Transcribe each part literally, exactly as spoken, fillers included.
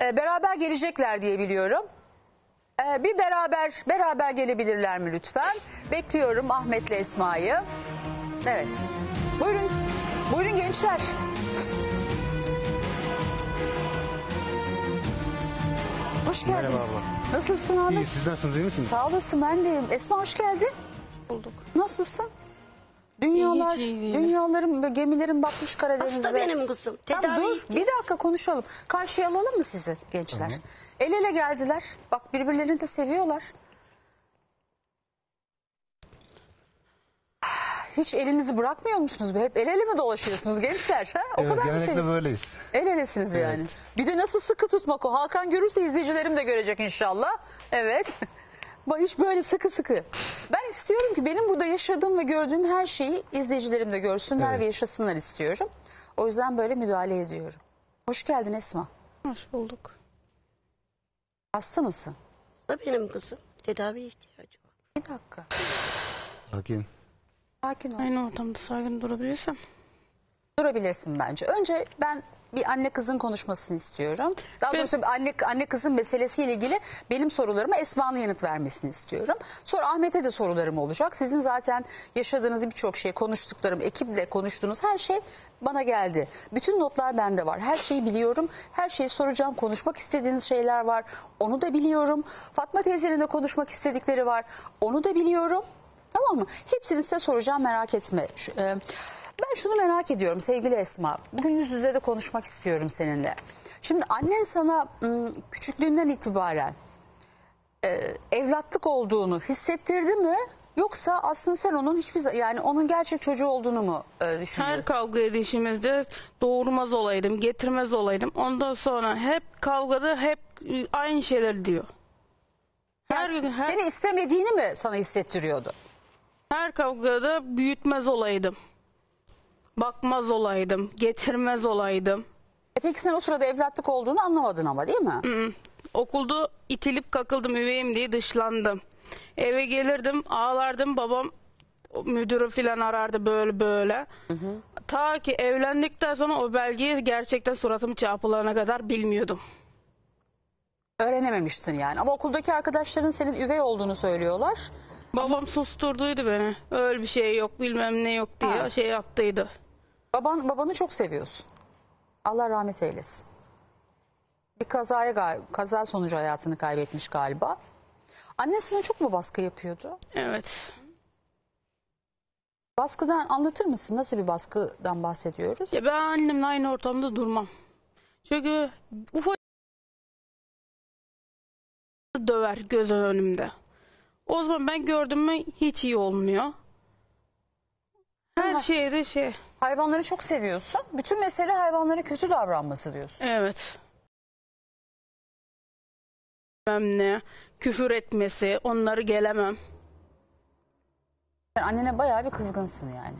Ee, beraber gelecekler diye biliyorum. Ee, bir beraber beraber gelebilirler mi lütfen? Bekliyorum Ahmet'le Esma'yı. Evet. Buyurun. Buyurun gençler. Hoş geldiniz. Merhaba abla. Nasılsın Ahmet? İyi, siz nasılsınız, iyi misiniz? Sağ olasın, ben deyim. Esma hoş geldin. Bulduk. Nasılsın? Dünyalar, Hiç iyi değilim. dünyalarım, gemilerim batmış Karadeniz'de. Hasta benim kızım. Tamam, Tedavi dur, istiyor. bir dakika konuşalım. Karşıya alalım mı sizi gençler? Hı hı. El ele geldiler. Bak birbirlerini de seviyorlar. Hiç elinizi bırakmıyor musunuz? Hep el ele mi dolaşıyorsunuz gençler? Ha? O Evet, kadar mı genellikle seviyorsunuz? böyleyiz. El elesiniz Evet. yani. Bir de nasıl sıkı tutmak o. Hakan görürse izleyicilerim de görecek inşallah. Evet. Bak hiç böyle sıkı sıkı. Ben istiyorum ki benim burada yaşadığım ve gördüğüm her şeyi izleyicilerim de görsünler Evet. ve yaşasınlar istiyorum. O yüzden böyle müdahale ediyorum. Hoş geldin Esma. Hoş bulduk. Hasta mısın? Hasta benim kızım. Tedavi ihtiyacı var. Bir dakika. Sakin. Sakin ol. Aynı ortamda sakin durabilirsem. Durabilirsin bence. Önce ben bir anne kızın konuşmasını istiyorum. Daha Ben- doğrusu bir anne anne kızın meselesiyle ilgili benim sorularıma Esma'nın yanıt vermesini istiyorum. Sonra Ahmet'e de sorularım olacak. Sizin zaten yaşadığınız birçok şey, konuştuklarım, ekiple konuştuğunuz her şey bana geldi. Bütün notlar bende var. Her şeyi biliyorum. Her şeyi soracağım. Konuşmak istediğiniz şeyler var. Onu da biliyorum. Fatma teyzenin de konuşmak istedikleri var. Onu da biliyorum. Tamam mı? Hepsini size soracağım, merak etme. Şu, e, ben şunu merak ediyorum sevgili Esma. Bugün yüz yüze de konuşmak istiyorum seninle. Şimdi annen sana ım, küçüklüğünden itibaren e, evlatlık olduğunu hissettirdi mi? Yoksa aslında sen onun hiçbir za- yani onun gerçek çocuğu olduğunu mu e, düşünüyorsun? Her kavga edişimizde doğurmaz olaydım, getirmez olaydım. Ondan sonra hep kavgada hep e, aynı şeyler diyor. Her Yani gün her, Seni istemediğini mi sana hissettiriyordu? her kavgada büyütmez olaydım. Bakmaz olaydım, getirmez olaydım. E peki sen o sırada evlatlık olduğunu anlamadın ama değil mi? Hı. Okulda itilip kakıldım, üveyim diye dışlandım. Eve gelirdim, ağlardım, babam müdürü falan arardı böyle böyle. Hı hı. Ta ki evlendikten sonra o belgeyi gerçekten suratım çarpılana kadar bilmiyordum. Öğrenememiştin yani. Ama okuldaki arkadaşların senin üvey olduğunu söylüyorlar. Babam susturduydu beni. Öyle bir şey yok, bilmem ne yok diye Ha. şey yaptıydı. Baban babanı çok seviyorsun. Allah rahmet eylesin. Bir kazaya gal- kaza sonucu hayatını kaybetmiş galiba. Annesine çok mu baskı yapıyordu? Evet. Baskıdan anlatır mısın? Nasıl bir baskıdan bahsediyoruz? Ya ben annemle aynı ortamda durmam. Çünkü ufak döver göz önümde. O zaman ben gördüm mü hiç iyi olmuyor. Her Aha. şeyde şey. Hayvanları çok seviyorsun. Bütün mesele hayvanlara kötü davranması diyorsun. Evet. Bilmem ne, küfür etmesi, onları gelemem. Sen annene bayağı bir kızgınsın yani.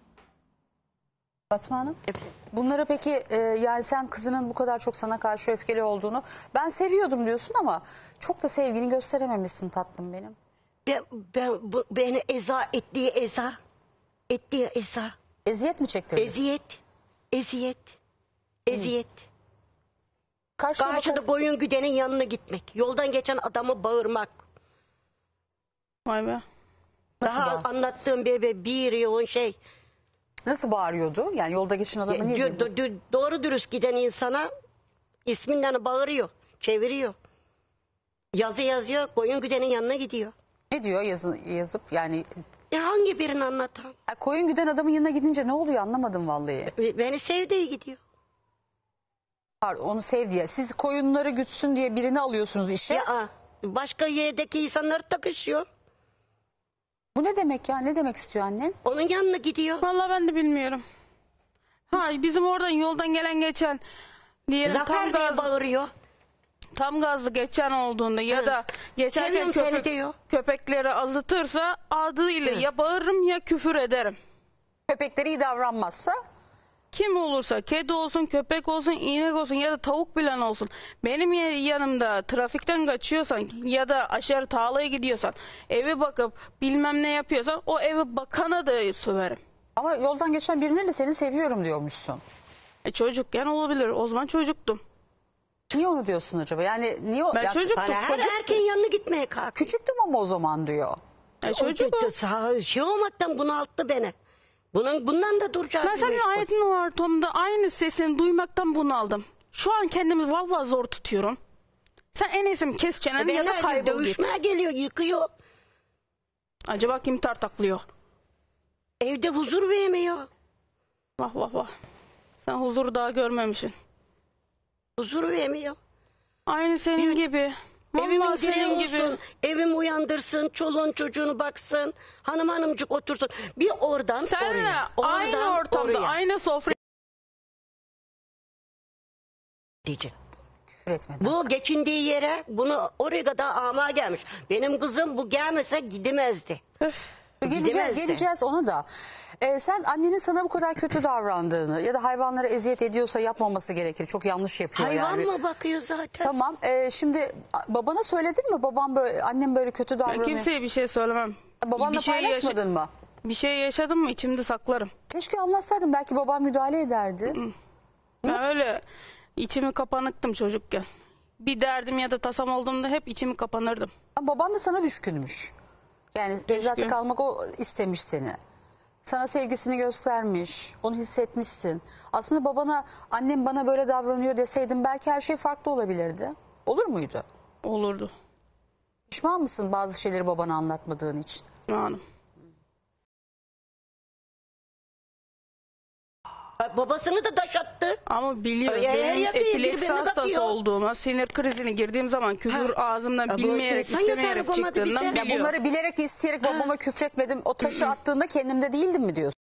Fatma Hanım. Bunları peki e, yani sen kızının bu kadar çok sana karşı öfkeli olduğunu ben seviyordum diyorsun ama çok da sevgini gösterememişsin tatlım benim. Ben, ben bu, beni eza ettiği eza. Ettiği eza. Eziyet mi çektirdin? Eziyet. Eziyet. Eziyet. Karşına Karşıda bakar- koyun güdenin yanına gitmek. Yoldan geçen adamı bağırmak. Vay be. Nasıl Daha bağır- anlattığım bebe bir yoğun şey. Nasıl bağırıyordu? Yani yolda geçen adamı niye Do- do- do- doğru dürüst giden insana isminden bağırıyor. Çeviriyor. Yazı yazıyor. Koyun güdenin yanına gidiyor. Ne diyor yazı, yazıp yani E hangi birini anlatan? ha, koyun güden adamın yanına gidince ne oluyor anlamadım vallahi. Beni sevdiği gidiyor. Pardon, onu sev diye. Siz koyunları gütsün diye birini alıyorsunuz işe. Ya başka yerdeki insanlar takışıyor. Bu ne demek ya? Ne demek istiyor annen? Onun yanına gidiyor. Vallahi ben de bilmiyorum. Ha bizim oradan yoldan gelen geçen diyelim tam Zafer Bey'e gaz, bağırıyor. tam gazlı geçen olduğunda ya Hı. da geçerken Seviyorum seni köpek, diyor. köpekleri azıtırsa adıyla Hı. ya bağırırım ya küfür ederim. Köpekleri iyi davranmazsa Kim olursa, kedi olsun, köpek olsun, inek olsun ya da tavuk bilen olsun. Benim yanımda trafikten kaçıyorsan ya da aşağı tarlaya gidiyorsan, eve bakıp bilmem ne yapıyorsan o eve bakana da söverim. ama yoldan geçen birine de seni seviyorum diyormuşsun. E çocukken olabilir. O zaman çocuktum. Niye onu diyorsun acaba? Yani niye o? Ben ya- çocuk- Bana her çocuk- erkeğin yanına gitmeye kalk. Küçüktüm ama o zaman diyor. E, çocuk o. Sağ- Şey olmaktan bunalttı beni. Bunun, bundan da duracak. Ben senin ayetin ortamında aynı sesini duymaktan bunaldım. Şu an kendimi vallahi zor tutuyorum. Sen en iyisi kes çeneni ya da Benler kaybol git. dövüşmeye geliyor, yıkıyor. Acaba kim tartaklıyor? Evde huzur vermiyor. Vah vah vah. Sen huzuru daha görmemişsin. Huzur vermiyor. Aynı senin Bir- gibi. Evimin Vallahi direği senin olsun, gibi. evim uyandırsın, çoluğun çocuğunu baksın, hanım hanımcık otursun. Bir oradan Sen de oraya, oradan aynı ortamda, oraya aynı sofra. diyecek. Küfür etmeden. Bu geçindiği yere bunu oraya kadar ama gelmiş. Benim kızım bu gelmese gidemezdi. Geleceğiz, Gidemezdi. geleceğiz ona da. Ee, sen annenin sana bu kadar kötü davrandığını ya da hayvanlara eziyet ediyorsa yapmaması gerekir. Çok yanlış yapıyor Hayvan yani. mı bakıyor zaten? Tamam. ee, şimdi babana söyledin mi? Babam böyle, annem böyle kötü Ben davranıyor. kimseye bir şey söylemem. Babanla bir şey paylaşmadın yaşa- mı? Bir şey yaşadım mı içimde saklarım. Keşke anlatsaydın. Belki babam müdahale ederdi. Ben öyle içimi kapanıktım çocukken. Bir derdim ya da tasam olduğunda hep içimi kapanırdım. Ama baban da sana düşkünmüş. Yani evlatlık almak o istemiş seni. Sana sevgisini göstermiş. Onu hissetmişsin. Aslında babana annem bana böyle davranıyor deseydin belki her şey farklı olabilirdi. Olur muydu? Olurdu. Pişman mısın bazı şeyleri babana anlatmadığın için? Hanım. Babasını da taş attı. Ama biliyor Öyle her benim yapıyor, epilepsi birbirine hastası takıyor. olduğuma, sinir krizine girdiğim zaman küfür Ha. ağzımdan Ya bu bilmeyerek, insan istemeyerek yeter, yapamadı çıktığından bize. Ya biliyor. bunları bilerek isteyerek babama küfretmedim. O taşı attığında kendimde değildim mi diyorsun?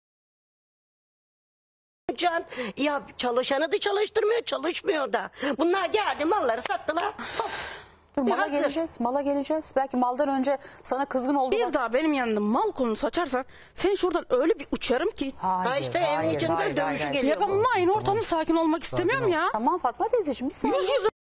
Can, ya çalışanı da çalıştırmıyor, çalışmıyor da. Bunlar geldi, malları sattılar. Hop. Dur, mala hazır. geleceğiz. Mala geleceğiz. Belki maldan önce sana kızgın oldu. Bir daha benim yanımda mal konusu açarsan seni şuradan öyle bir uçarım ki. Hayır, Ha işte evin hayır, içinde hayır, dövüşü hayır, hayır. geliyor. Ya ben bununla aynı ortamda sakin olmak istemiyorum ol. ya. Tamam Fatma teyzeciğim bir saniye. Yüz yüze.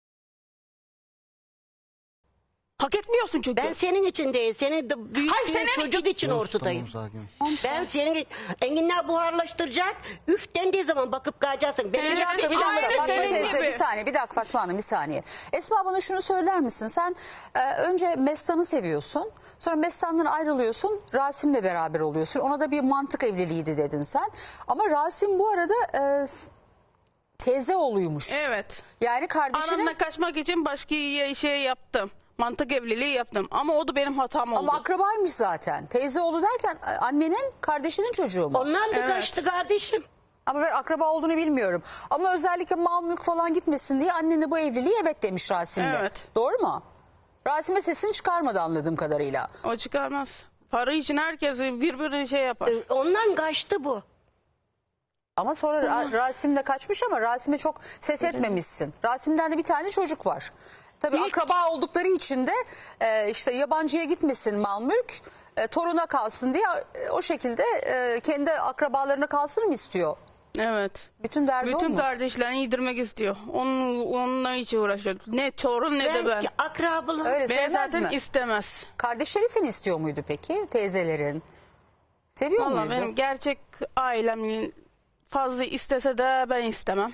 Hak etmiyorsun çünkü. Ben senin için değil, senin de büyük Hayır, bir senin çocuk için Tamam, ortadayım. tamam, sakin. Ben senin enginler buharlaştıracak, üf dendiği zaman bakıp kaçacaksın. Benim Evet, yaptığım bir Bir Aynı dakika Fatma senin teyze gibi. bir saniye bir dakika Fatma Hanım bir saniye. Esma bana şunu söyler misin? Sen e, önce Mestan'ı seviyorsun. Sonra Mestan'dan ayrılıyorsun. Rasim'le beraber oluyorsun. Ona da bir mantık evliliğiydi dedin sen. Ama Rasim bu arada e, s- teyze oğluymuş. Evet. Yani kardeşinin Anamla kaçmak için başka şey yaptım. Mantık evliliği yaptım. Ama o da benim hatam oldu. ama akrabaymış zaten. Teyze oğlu derken e, annenin kardeşinin çocuğu mu? Onlar da Evet. kaçtı kardeşim. Ama ben akraba olduğunu bilmiyorum. Ama özellikle mal mülk falan gitmesin diye annen de bu evliliği evet demiş Rasim'le. Evet. Doğru mu? Rasim'e sesini çıkarmadı anladığım kadarıyla. O çıkarmaz. Para için herkes birbirine şey yapar. Ee, Ondan kaçtı bu. Ama sonra Ra- Rasim de kaçmış ama Rasim'e çok ses etmemişsin. Rasim'den de bir tane çocuk var. Tabii akraba oldukları için de e, işte yabancıya gitmesin mal mülk. E, toruna kalsın diye e, o şekilde e, kendi akrabalarına kalsın mı istiyor? Evet. Bütün derdi o Bütün mu? kardeşlerini yedirmek istiyor. Onun, onunla hiç uğraşıyor. Ne torun ne de ben. Belki akrabalığı. Öyle Beni sevmez zaten mi? istemez. Kardeşleri seni istiyor muydu peki? Teyzelerin? Seviyor Valla muydu? benim gerçek ailem fazla istese de ben istemem.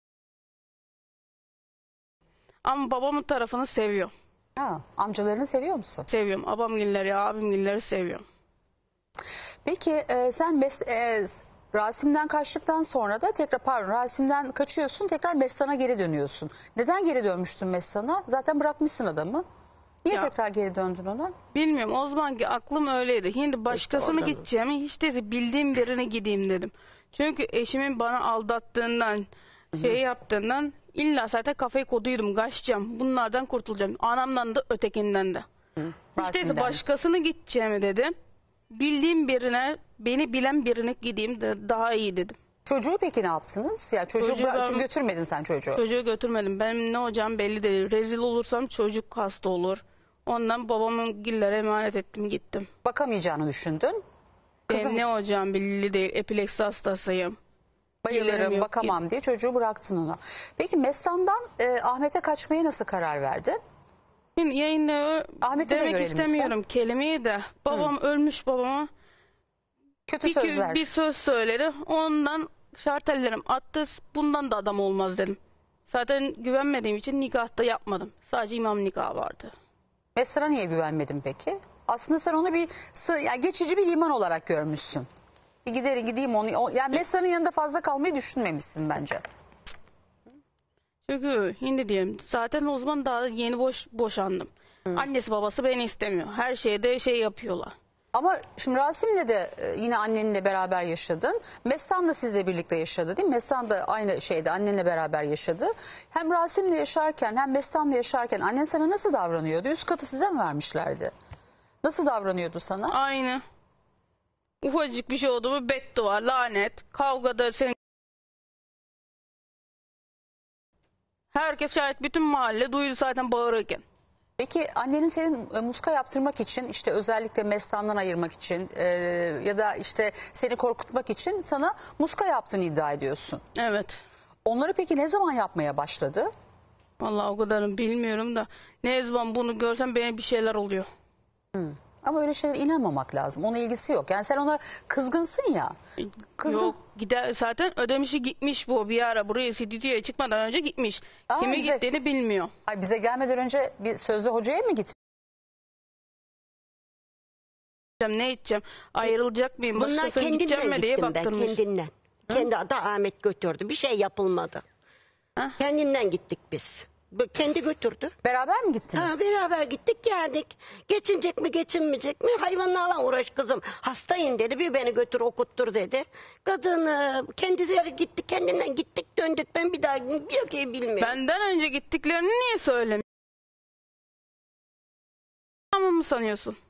Ama babamın tarafını seviyor. Ha, amcalarını seviyor musun? Seviyorum. Abamgilleri, abimgilleri seviyorum. Peki e, sen Mes- e, Rasim'den kaçtıktan sonra da tekrar pardon Rasim'den kaçıyorsun tekrar Mestan'a geri dönüyorsun. Neden geri dönmüştün Mestan'a? Zaten bırakmışsın adamı. Niye Ya. tekrar geri döndün ona? Bilmiyorum o zamanki aklım öyleydi. Şimdi başkasını oradan- gideceğimi hiç değilse bildiğim birine gideyim dedim. Çünkü eşimin bana aldattığından, şey yaptığından illa zaten kafayı koduydum. Kaçacağım. Bunlardan kurtulacağım. Anamdan da ötekinden de. Hiç değilse Rasim'den. başkasını gideceğimi dedim. Bildiğim birine, beni bilen birine gideyim de daha iyi dedim. Çocuğu peki ne yaptınız? Ya çocuğu Çocuğu bıra- ben- götürmedin sen çocuğu. Çocuğu götürmedim. Benim ne olacağım belli değil. Rezil olursam çocuk hasta olur. Ondan babamın gillere emanet ettim gittim. Bakamayacağını düşündün. Kızım Benim ne olacağım belli değil. Epilepsi hastasıyım. Gelirim bayılırım yok, bakamam diye çocuğu bıraktın ona. Peki Mestan'dan e, Ahmet'e kaçmaya nasıl karar verdin? Şimdi yayında Ahmet'e de demek görelim istemiyorum kelimeyi de. Babam ölmüş babama. Kötü Bir, sözler. bir söz söyledi. Ondan şartellerim attı. Bundan da adam olmaz dedim. Zaten güvenmediğim için nikah da yapmadım. Sadece imam nikahı vardı. Mesra niye güvenmedin peki? Aslında sen onu bir sı- yani geçici bir liman olarak görmüşsün. Bir giderim gideyim onu. o- Yani Mesra'nın yanında fazla kalmayı düşünmemişsin bence. Çünkü şimdi diyelim zaten o zaman daha yeni boş boşandım. Annesi babası beni istemiyor. Her şeyde şey yapıyorlar. Ama şimdi Rasim'le de e, yine annenle beraber yaşadın. Mestan da sizle birlikte yaşadı değil mi? Mestan da aynı şeyde annenle beraber yaşadı. Hem Rasim'le yaşarken hem Mestan'la yaşarken annen sana nasıl davranıyordu? Üst katı size mi vermişlerdi? Nasıl davranıyordu sana? Aynı. Ufacık bir şey oldu mu beddua, lanet, kavgada sen... Herkes şahit, bütün mahalle duydu zaten bağırırken. Peki annenin senin e, muska yaptırmak için işte özellikle Mestan'dan ayırmak için e, ya da işte seni korkutmak için sana muska yaptığını iddia ediyorsun. Evet. Onları peki ne zaman yapmaya başladı? Vallahi o kadarını bilmiyorum da ne zaman bunu görsem benim bir şeyler oluyor. Ama öyle şeylere inanmamak lazım. Ona ilgisi yok. Yani sen ona kızgınsın ya. Kızgın. Yok gider zaten ödemişi gitmiş bu bir ara buraya stüdyoya çıkmadan önce gitmiş. Aa, Kimi bize- gittiğini bilmiyor. Ay bize gelmeden önce bir sözlü hocaya mı gitmiş? Ne edeceğim? Ayrılacak mıyım? Bunlar Başkasına gideceğim kendinden mi diye gittim ben, baktırmış. kendinden. Kendi adı Ahmet götürdü. Bir şey yapılmadı. Ha? Kendinden gittik biz. Bu kendi götürdü. Beraber mi gittiniz? Ha, beraber gittik geldik. Geçinecek mi geçinmeyecek mi? Hayvanlarla uğraş kızım. Hastayım dedi. Bir beni götür okuttur dedi. Kadın e, kendileri gitti. Kendinden gittik döndük. Ben bir daha bir şey bilmiyorum. Benden önce gittiklerini niye söylemiyor? Tamam mı sanıyorsun?